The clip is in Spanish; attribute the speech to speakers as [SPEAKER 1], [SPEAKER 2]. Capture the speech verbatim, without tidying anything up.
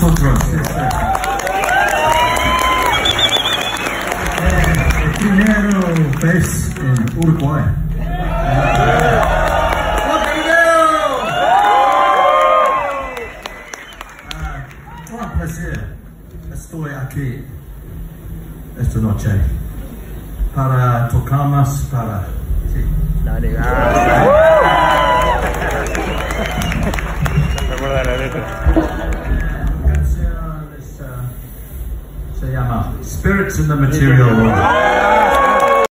[SPEAKER 1] nosotros. El primero vez en Uruguay. Un placer. Estoy aquí esta noche para tocar más para ti.
[SPEAKER 2] Dale,
[SPEAKER 1] Se llama Spirits in the Material World.